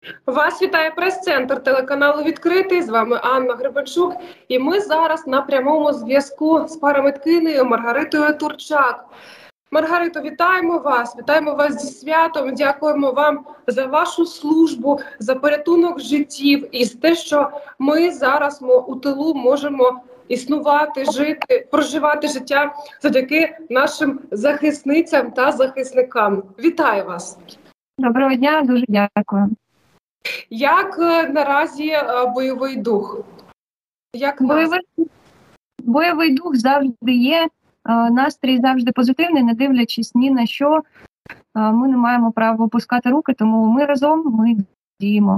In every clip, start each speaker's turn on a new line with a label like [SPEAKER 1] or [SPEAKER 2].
[SPEAKER 1] Вас вітає прес-центр телеканалу «Відкритий». З вами Анна Гребенчук. І ми зараз на прямому зв'язку з парамедкинею Маргаритою Турчак. Маргарито, вітаємо вас! Вітаємо вас зі святом. Дякуємо вам за вашу службу, за порятунок життів і за те, що ми зараз у тилу можемо існувати, жити, проживати життя завдяки нашим захисницям та захисникам. Вітаю вас!
[SPEAKER 2] Доброго дня, дуже дякую.
[SPEAKER 1] Як наразі бойовий дух?
[SPEAKER 2] Бойовий дух завжди є, настрій завжди позитивний, не дивлячись ні на що. Ми не маємо права опускати руки, тому ми разом, ми діємо.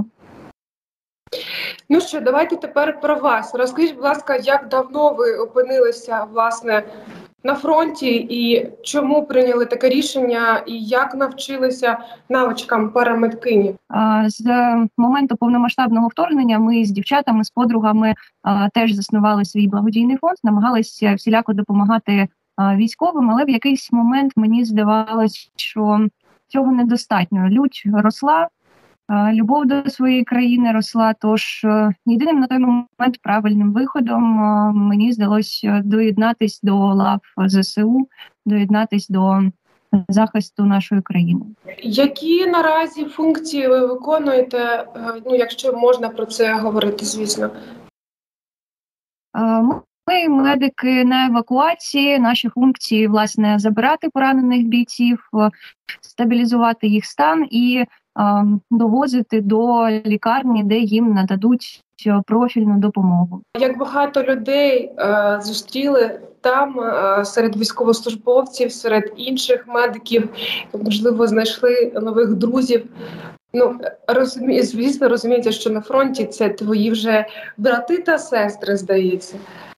[SPEAKER 1] Ну що, давайте тепер про вас. Розкажіть, будь ласка, як давно ви опинилися, власне, на фронті і чому прийняли таке рішення, і як навчилися навичкам парамедкині?
[SPEAKER 2] З моменту повномасштабного вторгнення ми з дівчатами, з подругами теж заснували свій благодійний фонд, намагалися всіляко допомагати військовим, але в якийсь момент мені здавалось, що цього недостатньо. Лють росла, любов до своєї країни росла, тож єдиним на той момент правильним виходом мені здалося доєднатись до лав ЗСУ, доєднатись до захисту нашої країни.
[SPEAKER 1] Які наразі функції ви виконуєте, якщо можна про це говорити, звісно?
[SPEAKER 2] Ми медики на евакуації, наші функції, власне, забирати поранених бійців, стабілізувати їх стан і довозити до лікарні, де їм нададуть профільну допомогу.
[SPEAKER 1] Як багато людей зустріли там серед військовослужбовців, серед інших медиків, можливо, знайшли нових друзів. Звісно, розумієте, що на фронті це твої вже брати та сестри, здається.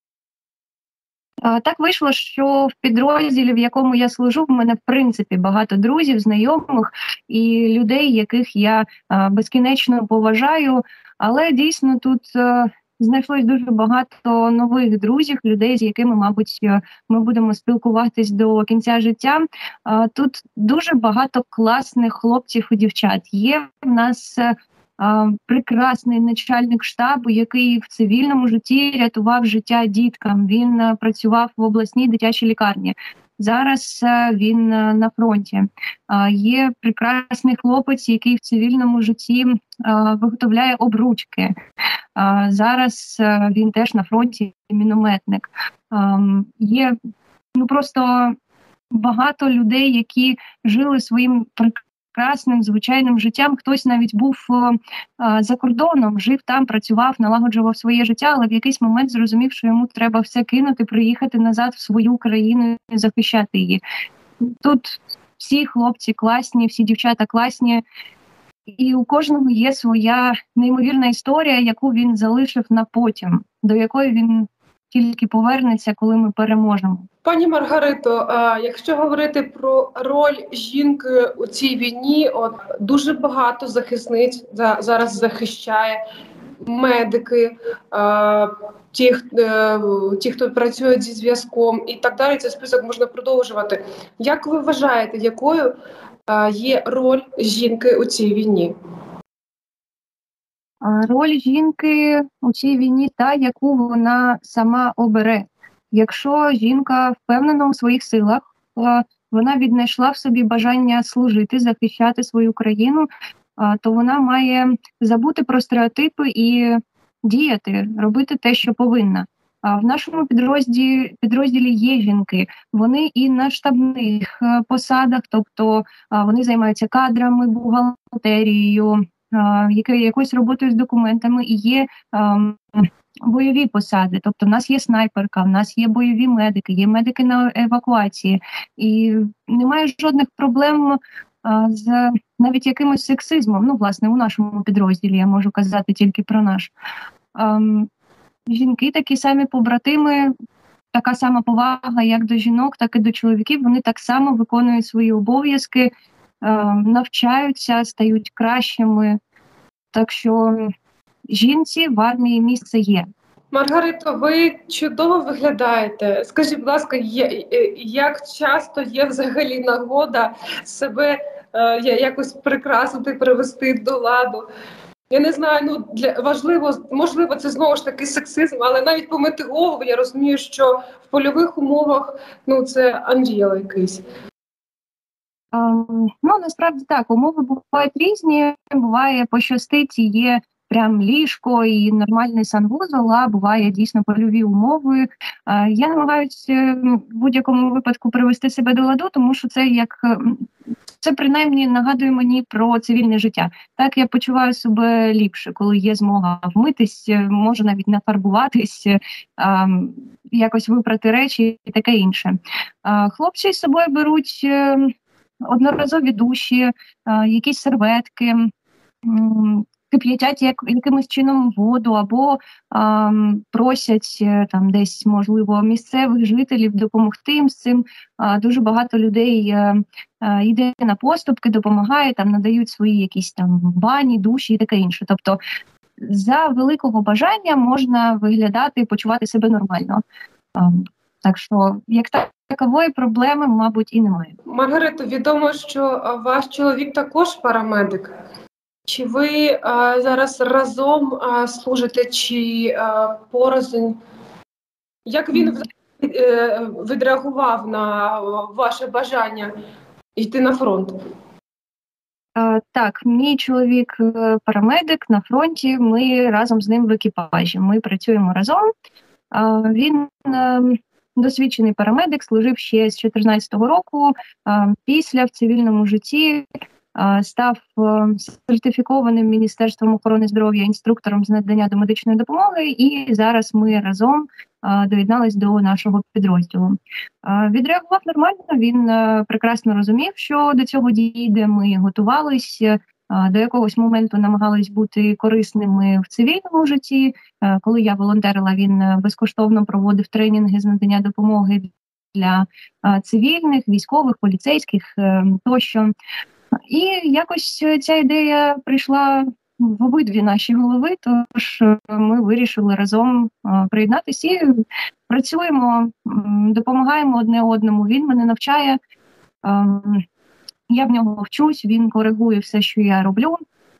[SPEAKER 2] Так вийшло, що в підрозділі, в якому я служу, в мене, в принципі, багато друзів, знайомих і людей, яких я безкінечно поважаю. Але дійсно тут знайшлось дуже багато нових друзів, людей, з якими, мабуть, ми будемо спілкуватись до кінця життя. Тут дуже багато класних хлопців і дівчат. Є в нас прекрасний начальник штабу, який в цивільному житті рятував життя діткам. Він працював в обласній дитячій лікарні. Зараз він на фронті. Є прекрасний хлопець, який в цивільному житті виготовляє обручки. Зараз він теж на фронті, мінометник. Є просто багато людей, які жили своїм прекрасним, звичайним життям. Хтось навіть був за кордоном, жив там, працював, налагоджував своє життя, але в якийсь момент зрозумів, що йому треба все кинути, приїхати назад в свою країну і захищати її. Тут всі хлопці класні, всі дівчата класні, і у кожного є своя неймовірна історія, яку він залишив на потім, до якої він тільки повернеться, коли ми переможемо.
[SPEAKER 1] Пані Маргарито, якщо говорити про роль жінки у цій війні, дуже багато захисниць зараз захищає, медики, ті, хто працюють зі зв'язком і так далі, цей список можна продовжувати. Як ви вважаєте, якою є роль жінки у цій війні?
[SPEAKER 2] Роль жінки у цій війні та, яку вона сама обере. Якщо жінка впевнена у своїх силах, вона віднайшла в собі бажання служити, захищати свою країну, то вона має забути про стереотипи і діяти, робити те, що повинна. В нашому підрозділі є жінки. Вони і на штабних посадах, тобто вони займаються кадрами, бухгалтерією, якоюсь роботою з документами, і є бойові посади. Тобто в нас є снайперка, в нас є бойові медики, є медики на евакуації. І немає жодних проблем з навіть якимось сексизмом. Власне, у нашому підрозділі, я можу казати тільки про наш. Жінки такі самі побратими, така сама повага як до жінок, так і до чоловіків. Вони так само виконують свої обов'язки, навчаються, стають кращими. Так що жінці в армії місце є.
[SPEAKER 1] Маргарито, ви чудово виглядаєте. Скажіть, будь ласка, як часто є взагалі нагода себе якось прикрасити, привести до ладу. Я не знаю, можливо, це знову ж таки сексизм, але навіть помити голову, я розумію, що в польових умовах це unreal якийсь.
[SPEAKER 2] Насправді так, умови бувають різні, буває пощастить, і є прям ліжко і нормальний санвузол, а буває дійсно польові умови. Я намагаюся в будь-якому випадку привести себе до ладу, тому що це принаймні нагадує мені про цивільне життя. Так я почуваю себе ліпше, коли є змога вмитись, можу навіть нафарбуватись, якось випрати речі і таке інше. Хлопці з собою беруть одноразові душі, якісь серветки, кип'ятять якимось чином воду або просять там десь, можливо, місцевих жителів допомогти їм з цим. Дуже багато людей йде на поступки, допомагає, там надають свої якісь там бані, душі і таке інше. Тобто за великого бажання можна виглядати і почувати себе нормально. Так що, як такової проблеми, мабуть, і немає.
[SPEAKER 1] Маргарито, відомо, що ваш чоловік також парамедик. Чи ви зараз разом служите, чи порознь? Як він відреагував на ваше бажання йти на фронт?
[SPEAKER 2] Так, мій чоловік парамедик на фронті, ми разом з ним в екіпажі. Ми працюємо разом. Він досвідчений парамедик, служив ще з 2014 року. Після в цивільному житті став сертифікованим Міністерством охорони здоров'я інструктором з надання домедичної допомоги, і зараз ми разом доєднались до нашого підрозділу. Відреагував нормально, він прекрасно розумів, що до цього дійде, ми готувались, до якогось моменту намагались бути корисними в цивільному житті. Коли я волонтерила, він безкоштовно проводив тренінги з надання допомоги для цивільних, військових, поліцейських тощо. І якось ця ідея прийшла в обидві наші голови, тож ми вирішили разом приєднатися і працюємо, допомагаємо одне одному. Він мене навчає, я в нього вчусь, він коригує все, що я роблю.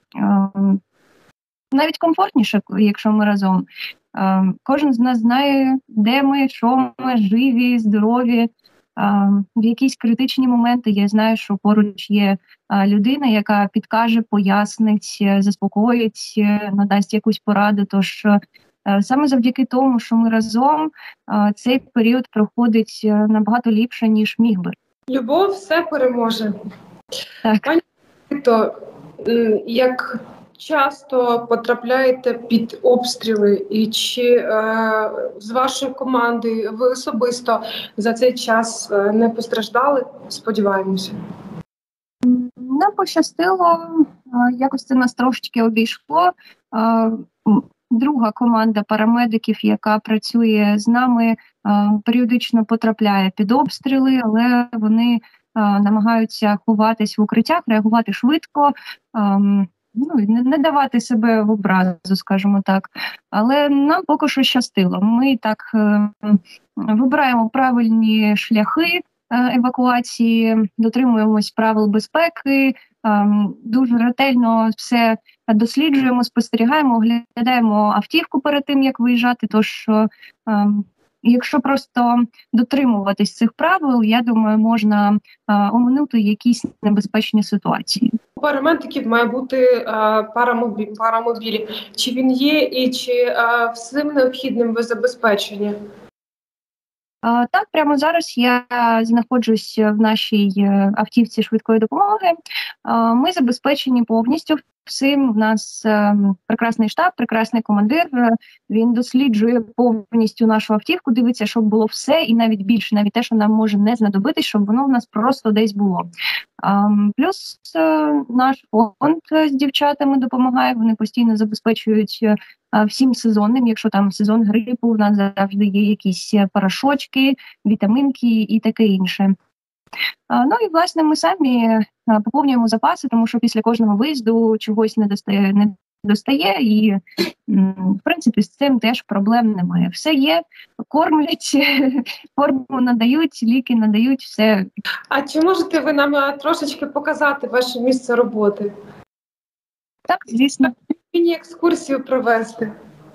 [SPEAKER 2] Навіть комфортніше, якщо ми разом. Кожен з нас знає, де ми, що ми, живі, здорові. В якісь критичні моменти я знаю, що поруч є людина, яка підкаже, пояснить, заспокоїть, надасть якусь пораду. Тож саме завдяки тому, що ми разом, цей період проходить набагато ліпше, ніж міг би.
[SPEAKER 1] Любов все переможе.
[SPEAKER 2] Так.
[SPEAKER 1] Пані Маргарито, як часто потрапляєте під обстріли, і чи з вашої команди ви особисто за цей час не постраждали? Сподіваємося.
[SPEAKER 2] Нам пощастило, якось це нас трошечки обійшло. Друга команда парамедиків, яка працює з нами, періодично потрапляє під обстріли, але вони намагаються ховатись в укриттях, реагувати швидко, не давати себе в образу, скажімо так. Але нам поки що щастило. Ми так вибираємо правильні шляхи евакуації, дотримуємось правил безпеки, дуже ретельно все досліджуємо, спостерігаємо, оглядаємо автівку перед тим, як виїжджати. Тож, якщо просто дотримуватись цих правил, я думаю, можна оминути якісь небезпечні ситуації.
[SPEAKER 1] У парамедиків має бути парамобілі. Чи він є і чи всім необхідним ви забезпечені?
[SPEAKER 2] Так, прямо зараз я знаходжусь в нашій автівці швидкої допомоги. Ми забезпечені повністю всім. У нас прекрасний штаб, прекрасний командир. Він досліджує повністю нашу автівку, дивиться, щоб було все, і навіть більше, навіть те, що нам може не знадобитись, щоб воно в нас просто десь було. Плюс наш фонд з дівчатами допомагає, вони постійно забезпечують всім сезонним. Якщо там сезон грипу, у нас завжди є якісь порошочки, вітамінки і таке інше. І, власне, ми самі поповнюємо запаси, тому що після кожного виїзду чогось не достає, і, в принципі, з цим теж проблем немає. Все є, кормлять, форму надають, ліки надають, все.
[SPEAKER 1] А чи можете ви нам трошечки показати ваше місце роботи?
[SPEAKER 2] Так, звісно.
[SPEAKER 1] Міні-екскурсію провести.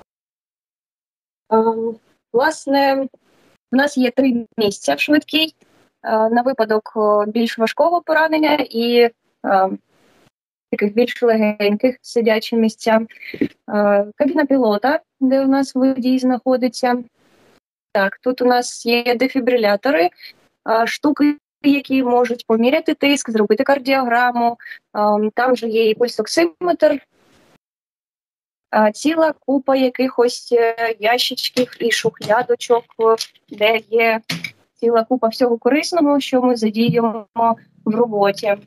[SPEAKER 2] Власне, у нас є 3 місця в швидкій на випадок більш важкого поранення і таких більш легеньких сидячі місця. Кабіна пілота, де у нас водій знаходиться. Так, тут у нас є дефібрилятори, штуки, які можуть поміряти тиск, зробити кардіограму. Там же є і пульсоксиметр, ціла купа якихось ящичків і шухлядочок, де є ціла купа всього корисного, що ми задіємо в роботі.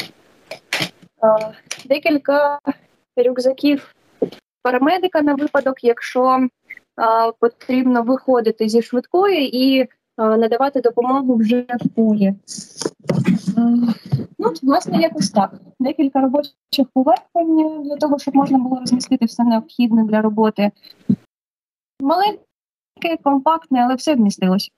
[SPEAKER 2] Декілька рюкзаків парамедика на випадок, якщо потрібно виходити зі швидкої і надавати допомогу вже в полі. Власне, якось так. Декілька робочих поверхонь для того, щоб можна було розмістити все необхідне для роботи. Маленьке, компактне, але все вмістилось.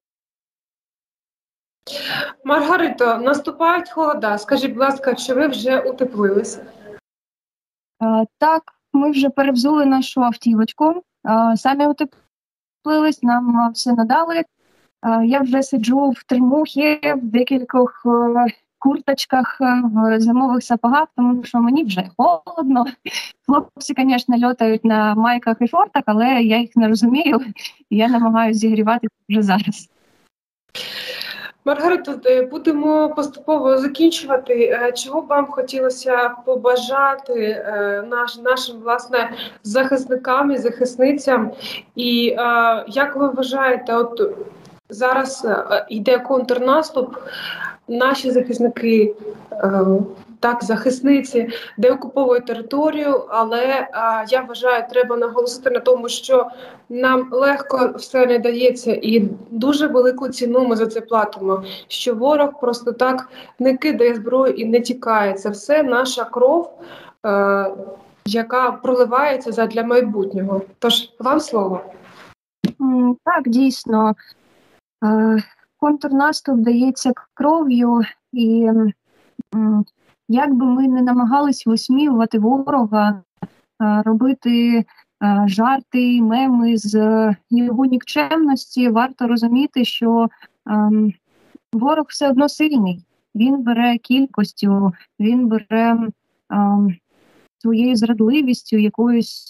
[SPEAKER 1] Маргарито, наступають холода. Скажіть, будь ласка, чи ви вже утеплилися?
[SPEAKER 2] Так, ми вже перевзули нашу автівочку, самі утеплились, нам все надали. Я вже сиджу в тримухі, в декількох курточках, в зимових сапогах, тому що мені вже холодно. Хлопці, звісно, льотають на майках і шортах, але я їх не розумію, і я намагаюся зігріватися вже зараз.
[SPEAKER 1] Маргарито, будемо поступово закінчувати. Чого б вам хотілося побажати нашим, власне, захисникам і захисницям? І як ви вважаєте, от зараз йде контрнаступ, наші захисники, захисниці, деокуповують територію, але я вважаю, треба наголосити на тому, що нам легко все не дається і дуже велику ціну ми за це платимо, що ворог просто так не кидає зброю і не тікає. Це все наша кров, яка проливається задля майбутнього. Тож, вам слово.
[SPEAKER 2] Так, дійсно. Контрнаступ дається кров'ю, і як би ми не намагались висміювати ворога, робити жарти, меми з його нікчемності, варто розуміти, що ворог все одно сильний. Він бере кількістю, він бере своєю зрадливістю, якоюсь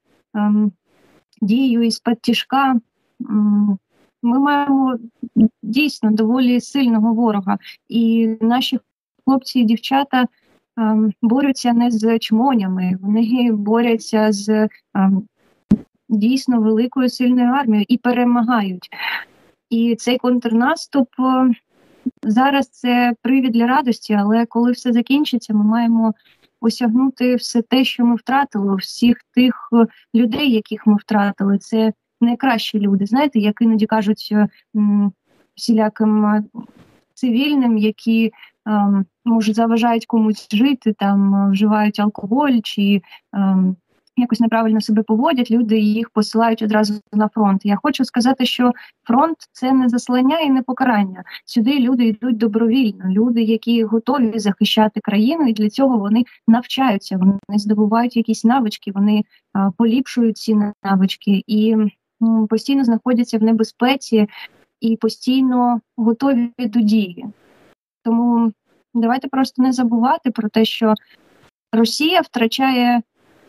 [SPEAKER 2] дією із-під тяжка. Ми маємо дійсно доволі сильного ворога, і наші хлопці і дівчата борються не з чмонями, вони борються з дійсно великою сильною армією і перемагають. І цей контрнаступ зараз це привід для радості, але коли все закінчиться, ми маємо осягнути все те, що ми втратили, всіх тих людей, яких ми втратили. Це найкращі люди, знаєте, як іноді кажуть всіляким цивільним, які може заважають комусь жити, там вживають алкоголь чи якось неправильно себе поводять, люди їх посилають одразу на фронт. Я хочу сказати, що фронт – це не заслання і не покарання. Сюди люди йдуть добровільно, люди, які готові захищати країну, і для цього вони навчаються, вони здобувають якісь навички, вони поліпшують ці навички і постійно знаходяться в небезпеці і постійно готові до дії. Тому давайте просто не забувати про те, що Росія втрачає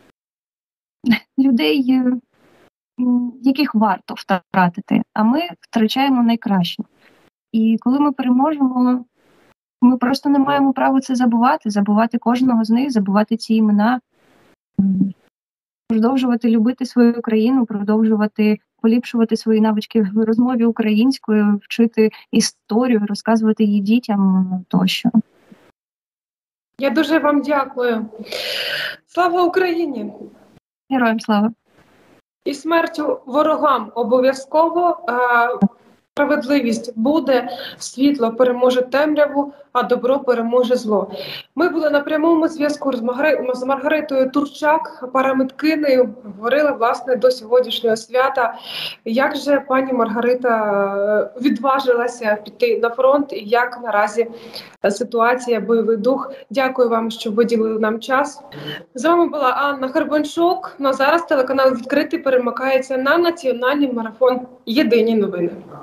[SPEAKER 2] людей, яких варто втратити, а ми втрачаємо найкраще. І коли ми переможемо, ми просто не маємо права це забувати кожного з них, забувати ці імена, продовжувати любити свою країну, продовжувати поліпшувати свої навички в розмові українською, вчити історію, розказувати її дітям тощо.
[SPEAKER 1] Я дуже вам дякую. Слава Україні!
[SPEAKER 2] Героям слава!
[SPEAKER 1] І смертю ворогам обов'язково. Справедливість буде, світло переможе темряву, а добро переможе зло. Ми були на прямому зв'язку з Маргаритою Турчак, парамедкинею, говорили, власне, до сьогоднішнього свята. Як же пані Маргарита відважилася піти на фронт і як наразі ситуація, бойовий дух? Дякую вам, що виділили нам час. З вами була Анна Гребенчук. Ну а зараз телеканал «Відкритий» перемикається на національний марафон «Єдині новини».